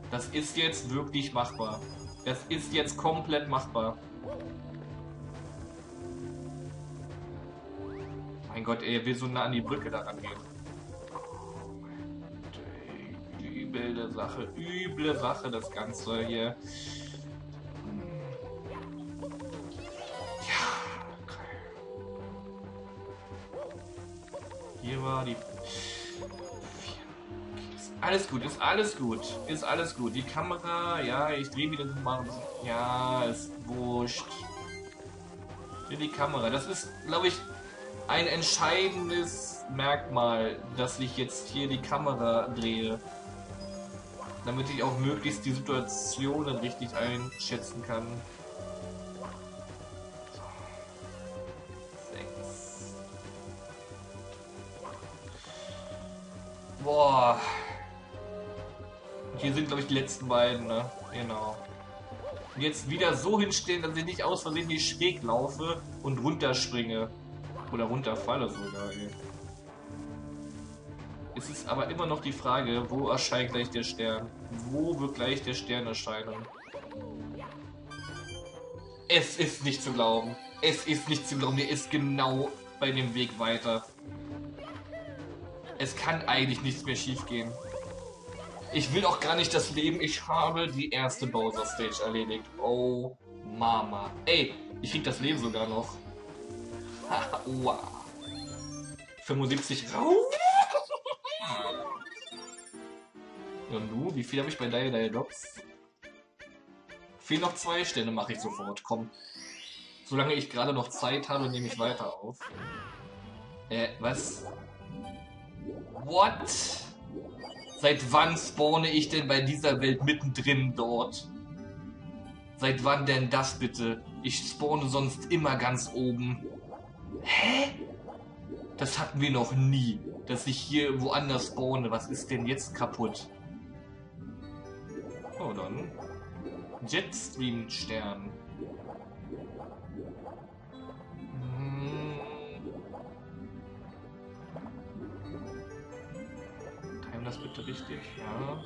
Das ist jetzt wirklich machbar. Das ist jetzt komplett machbar. Mein Gott, ey, er will so nah an die Brücke da rangehen. Üble Sache, das Ganze hier. Ja. Hier war die... Alles gut, ist alles gut, ist alles gut. Die Kamera, ja, ich drehe wieder mal ein bisschen. Ja, ist wurscht. Die Kamera, das ist, glaube ich, ein entscheidendes Merkmal, dass ich jetzt hier die Kamera drehe. Damit ich auch möglichst die Situationen richtig einschätzen kann. So. 6. Boah. Und hier sind, glaube ich, die letzten beiden, ne? Genau. Und jetzt wieder so hinstellen, dass ich nicht aus Versehen hier schräg laufe und runterspringe. Oder runterfalle sogar, ey. Es ist aber immer noch die Frage, wo erscheint gleich der Stern? Wo wird gleich der Stern erscheinen? Es ist nicht zu glauben. Es ist nicht zu glauben. Der ist genau bei dem Weg weiter. Es kann eigentlich nichts mehr schief gehen. Ich will auch gar nicht das Leben. Ich habe die erste Bowser Stage erledigt. Oh, Mama. Ey, ich krieg das Leben sogar noch. Wow. 75 raus. Und du, wie viel habe ich bei Dire Dogs? Fehlen noch 2 Sterne, mache ich sofort. Komm. Solange ich gerade noch Zeit habe, nehme ich weiter auf. Was? What? Seit wann spawne ich denn bei dieser Welt mittendrin dort? Seit wann denn das bitte? Ich spawne sonst immer ganz oben. Hä? Das hatten wir noch nie. Dass ich hier woanders spawne. Was ist denn jetzt kaputt? Oh, dann. Jetstream-Stern. Time das bitte richtig? Ja.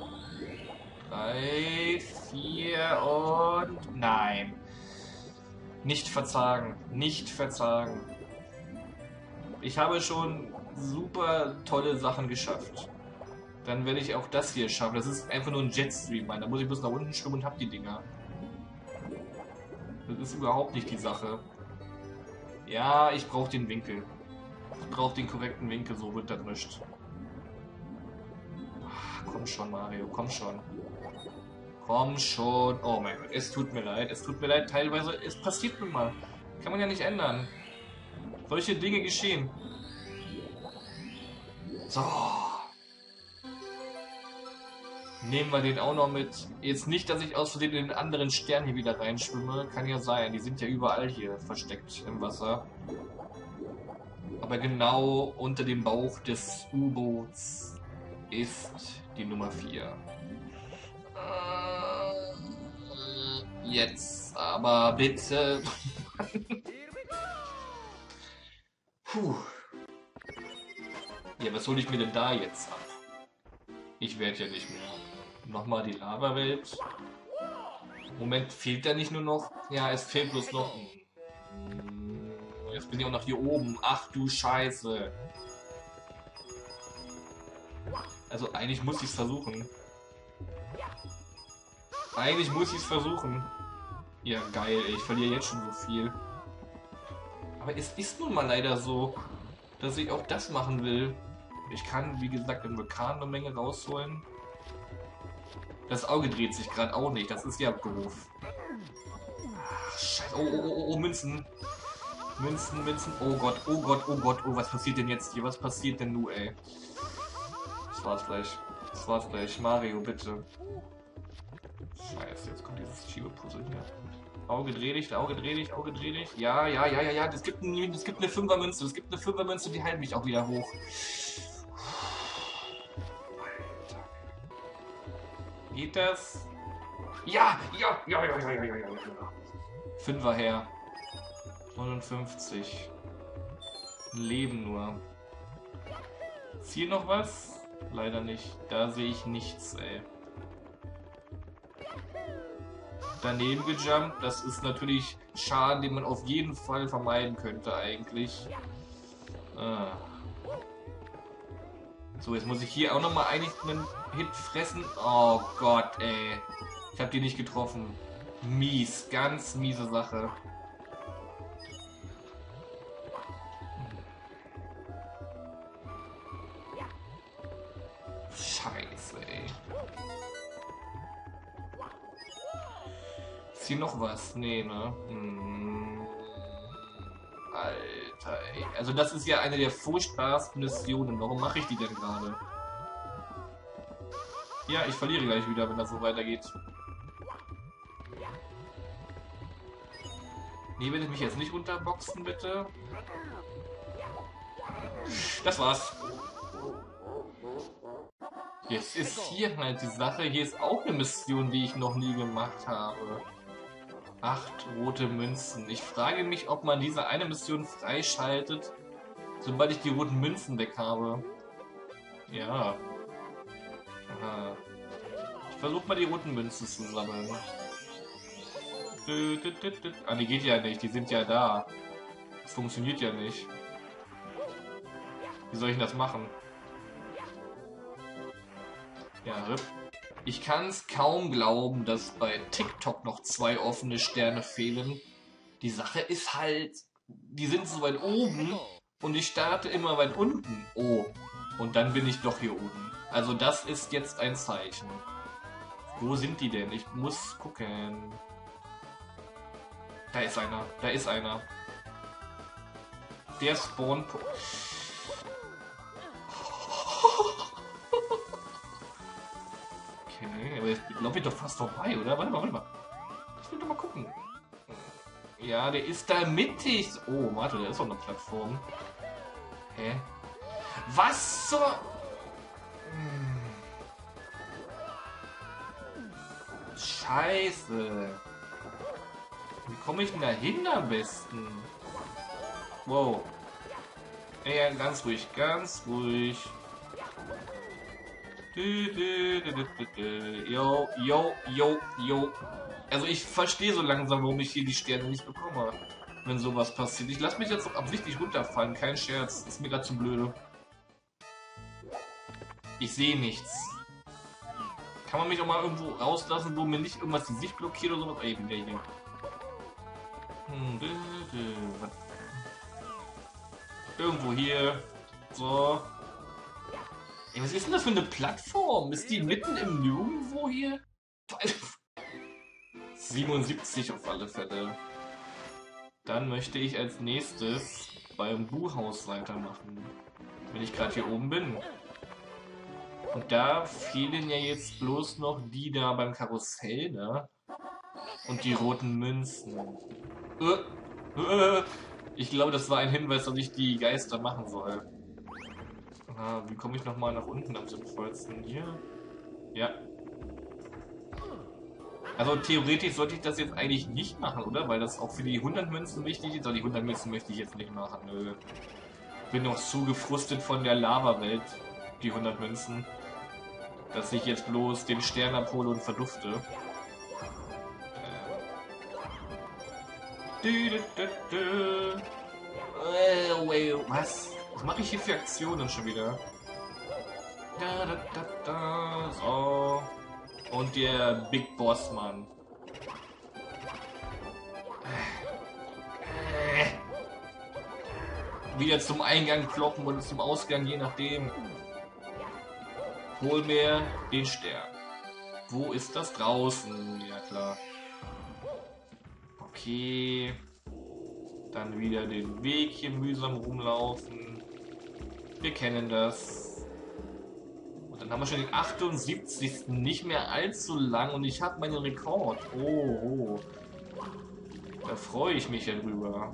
3, 4 und... Nein. Nicht verzagen. Nicht verzagen. Ich habe schon super tolle Sachen geschafft. Dann werde ich auch das hier schaffen. Das ist einfach nur ein Jetstream, Mann. Da muss ich bloß nach unten schwimmen und hab die Dinger. Das ist überhaupt nicht die Sache. Ja, ich brauche den Winkel. Ich brauche den korrekten Winkel, so wird das nicht. Ach, komm schon, Mario, komm schon. Komm schon. Oh mein Gott, es tut mir leid. Es tut mir leid, teilweise. Es passiert nun mal. Kann man ja nicht ändern. Solche Dinge geschehen. So. Nehmen wir den auch noch mit. Jetzt nicht, dass ich aus Versehen in den anderen Stern hier wieder reinschwimme. Kann ja sein. Die sind ja überall hier versteckt im Wasser. Aber genau unter dem Bauch des U-Boots ist die Nummer 4. Jetzt aber bitte. Puh. Ja, was hole ich mir denn da jetzt ab? Ich werde ja nicht mehr. Nochmal die Lava-Welt. Moment, fehlt da nicht nur noch? Ja, es fehlt bloß noch... Jetzt bin ich auch noch hier oben. Ach du Scheiße. Also eigentlich muss ich es versuchen. Eigentlich muss ich es versuchen. Ja, geil, ey. Ich verliere jetzt schon so viel. Aber es ist nun mal leider so, dass ich auch das machen will. Ich kann, wie gesagt, im Vulkan eine Menge rausholen. Das Auge dreht sich gerade auch nicht. Das ist ja doof. Ach, Scheiße. Oh, Münzen. Münzen. Oh Gott. Oh, was passiert denn jetzt hier? Was passiert denn nun, ey? Das war's gleich. Mario, bitte. Scheiße, jetzt kommt dieses Schiebe-Puzzle hier. Auge dreh dich. Ja. Es gibt eine Fünfermünze. Die heilt mich auch wieder hoch. Alter. Geht das? Ja. Fünfer her. 59. Ein Leben nur. Ist hier noch was? Leider nicht. Da sehe ich nichts, ey. daneben gejumpt. Das ist natürlich Schaden, den man auf jeden Fall vermeiden könnte eigentlich. Ah. So, jetzt muss ich hier auch nochmal eigentlich einen Hit fressen. Oh Gott, ey. Ich habe die nicht getroffen. Mies, ganz miese Sache. Scheiße, ey. Ist hier noch was? Nee, ne? Alter, ey. Also das ist ja eine der furchtbarsten Missionen. Warum mache ich die denn gerade? Ja, ich verliere gleich wieder, wenn das so weitergeht. Nee, will ich mich jetzt nicht runterboxen, bitte? Das war's. Jetzt ist hier halt die Sache. Hier ist auch eine Mission, die ich noch nie gemacht habe. 8 rote Münzen. Ich frage mich, ob man diese eine Mission freischaltet, sobald ich die roten Münzen weg habe. Ja. Aha. Ich versuche mal die roten Münzen zu sammeln. Ah, die geht ja nicht. Die sind ja da. Das funktioniert ja nicht. Wie soll ich das machen? Ja, RIP. Ich kann es kaum glauben, dass bei TikTok noch 2 offene Sterne fehlen. Die Sache ist halt, die sind so weit oben und ich starte immer weit unten. Oh, und dann bin ich doch hier oben. Also das ist jetzt ein Zeichen. Wo sind die denn? Ich muss gucken. Da ist einer, da ist einer. Der Spawn... Okay, aber jetzt laufe ich doch fast vorbei, oder? Warte mal. Ich will doch mal gucken. Ja, der ist da mittig. Oh, warte, da ist doch eine Plattform. Hä? Was zur... Scheiße. Wie komme ich denn da hin am besten? Wow. Ja, ganz ruhig, ganz ruhig. Jo, jo, jo, jo. Also ich verstehe so langsam, warum ich hier die Sterne nicht bekomme, wenn sowas passiert. Ich lasse mich jetzt auch absichtlich runterfallen, kein Scherz. Ist mir gerade zu blöde. Ich sehe nichts. Kann man mich auch mal irgendwo rauslassen, wo mir nicht irgendwas die Sicht blockiert oder sowas? Ey, bin der hier. Irgendwo hier. So. Ey, was ist denn das für eine Plattform? Ist die mitten im Nirgendwo hier? 77 auf alle Fälle. Dann möchte ich als nächstes beim Buchhaus weitermachen. Wenn ich gerade hier oben bin. Und da fehlen ja jetzt bloß noch die da beim Karussell, ne? Und die roten Münzen. Ich glaube, das war ein Hinweis, dass ich die Geister machen soll. Ah, wie komme ich nochmal nach unten am sinnvollsten? Hier? Ja. Also theoretisch sollte ich das jetzt eigentlich nicht machen, oder? Weil das auch für die 100 Münzen wichtig ist. Aber die 100 Münzen möchte ich jetzt nicht machen. Nö. Bin noch zu gefrustet von der Lava-Welt, die 100 Münzen, dass ich jetzt bloß den Stern abhole und verdufte. Was? Was mache ich hier für Aktionen schon wieder? So. Und der Big Boss, Mann. Wieder zum Eingang kloppen oder zum Ausgang, je nachdem. Hol mir den Stern. Wo ist das draußen? Ja, klar. Okay. Dann wieder den Weg hier mühsam rumlaufen. Wir kennen das. Und dann haben wir schon den 78. Nicht mehr allzu lang und ich habe meinen Rekord. Oh, oh. Da freue ich mich ja drüber.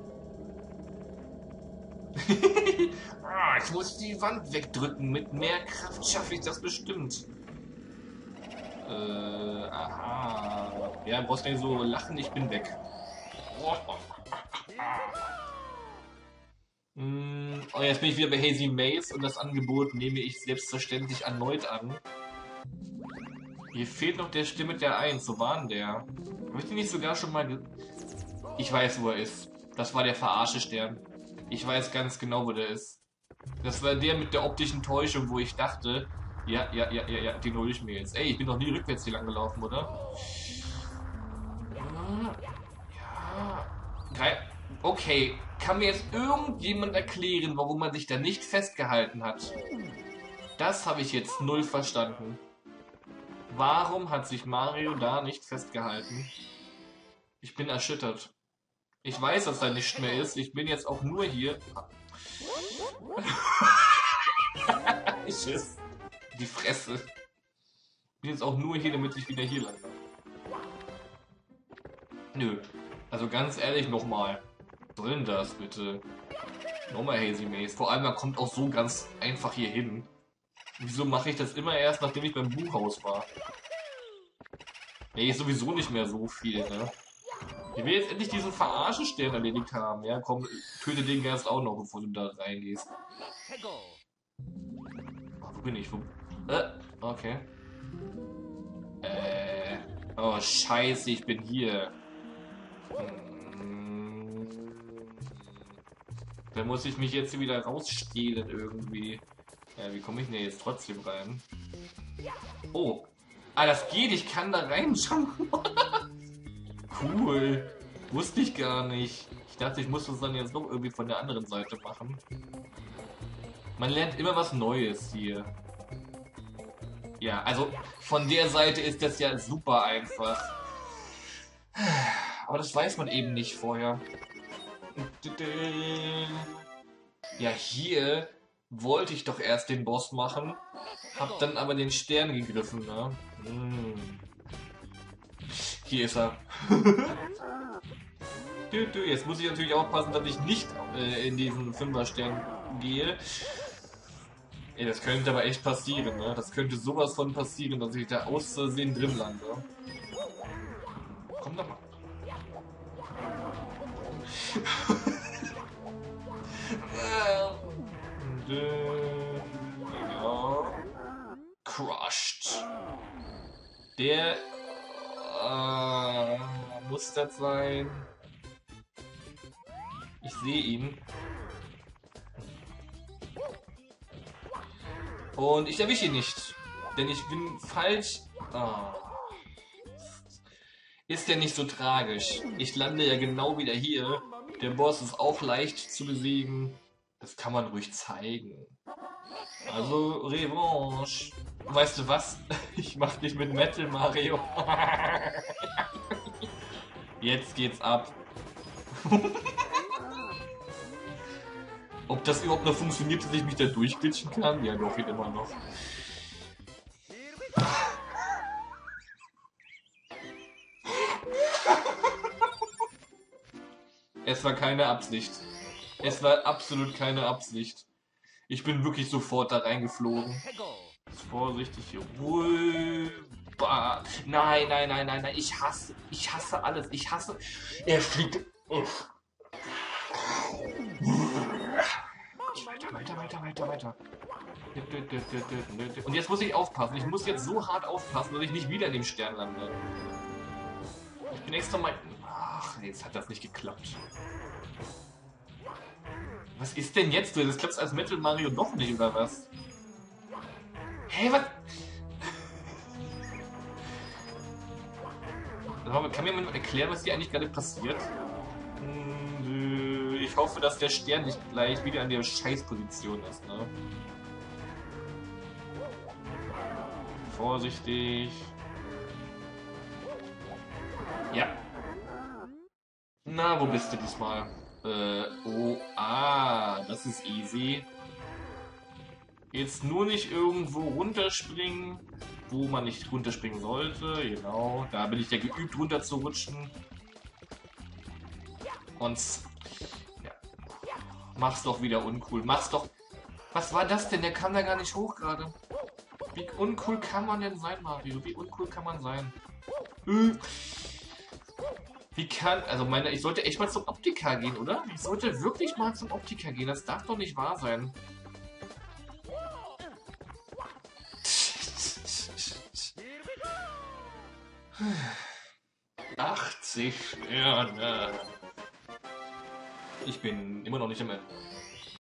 Ich muss die Wand wegdrücken. Mit mehr Kraft schaffe ich das bestimmt. Aha. Ja, brauchst nicht so lachen, ich bin weg. Oh, jetzt bin ich wieder bei Hazy Maze und das Angebot nehme ich selbstverständlich erneut an. Hier fehlt noch der Stimme der 1, so war denn der? Habe ich den nicht sogar schon mal Ich weiß, wo er ist. Das war der Verarsche-Stern. Ich weiß ganz genau, wo der ist. Das war der mit der optischen Täuschung, wo ich dachte, ja, den hole ich mir jetzt. Ey, ich bin noch nie rückwärts hier lang gelaufen, oder? Ja. Okay, kann mir jetzt irgendjemand erklären, warum man sich da nicht festgehalten hat? Das habe ich jetzt null verstanden. Warum hat sich Mario da nicht festgehalten? Ich bin erschüttert. Ich weiß, dass da nichts mehr ist. Ich bin jetzt auch nur hier. Schiss. Die Fresse. Ich bin jetzt auch nur hier, damit ich wieder hier lande. Nö. Also ganz ehrlich, nochmal. Was soll denn das bitte? Nochmal Hazy Maze. Vor allem, man kommt auch so ganz einfach hier hin. Wieso mache ich das immer erst, nachdem ich beim Buchhaus war? Nee, ist sowieso nicht mehr so viel, ne? Ich will jetzt endlich diesen Verarschen-Stern erledigt haben. Ja, komm, töte den erst auch noch, bevor du da reingehst. Wo bin ich? Okay. Oh, scheiße, ich bin hier. Da muss ich mich jetzt wieder rausstehlen irgendwie. Ja, wie komme ich denn jetzt trotzdem rein? Oh. Ah, das geht, ich kann da reinschauen. Cool. Wusste ich gar nicht. Ich dachte, ich muss das dann jetzt noch irgendwie von der anderen Seite machen. Man lernt immer was Neues hier. Ja, also von der Seite ist das ja super einfach. Aber das weiß man eben nicht vorher. Ja, hier wollte ich doch erst den Boss machen. Hab dann aber den Stern gegriffen, ne? Hier ist er. Jetzt muss ich natürlich aufpassen, dass ich nicht in diesen 5er-Stern gehe. Ey, das könnte aber echt passieren, ne? Das könnte sowas von passieren, dass ich da aus Versehen drin lande. Komm doch mal. Ja. Crushed. Der muss das sein. Ich sehe ihn. Und ich erwische ihn nicht. Denn ich bin falsch. Oh. Ist ja nicht so tragisch. Ich lande ja genau wieder hier. Der Boss ist auch leicht zu besiegen. Das kann man ruhig zeigen. Also Revanche. Weißt du was? Ich mach dich mit Metal Mario. Jetzt geht's ab. Ob das überhaupt noch funktioniert, dass ich mich da durchglitschen kann? Ja, doch, geht immer noch. Es war keine Absicht. Es war absolut keine Absicht. Ich bin wirklich sofort da reingeflogen. Vorsichtig hier rüber. Nein, nein, nein, nein, nein. Ich hasse alles. Ich hasse. Er fliegt. Weiter. Und jetzt muss ich aufpassen. Ich muss jetzt so hart aufpassen, dass ich nicht wieder in dem Stern lande. Ich bin extra mal. Ach, jetzt hat das nicht geklappt. Was ist denn jetzt? Das klappt als Metal Mario doch nicht, oder was? Hä, was? Kann mir jemand erklären, was hier eigentlich gerade passiert? Ich hoffe, dass der Stern nicht gleich wieder an der Scheißposition ist, ne? Vorsichtig. Ja. Na, wo bist du diesmal? Das ist easy. Jetzt nur nicht irgendwo runterspringen, wo man nicht runterspringen sollte. Genau, da bin ich ja geübt, runter zu rutschen. Und ja, mach's doch wieder uncool. Mach's doch. Was war das denn? Der kam da gar nicht hoch gerade. Wie uncool kann man denn sein, Mario? Wie uncool kann man sein? Wie kann... Also ich sollte echt mal zum Optiker gehen, oder? Ich sollte wirklich mal zum Optiker gehen. Das darf doch nicht wahr sein. 80 Sterne. Ich bin immer noch nicht am Ende.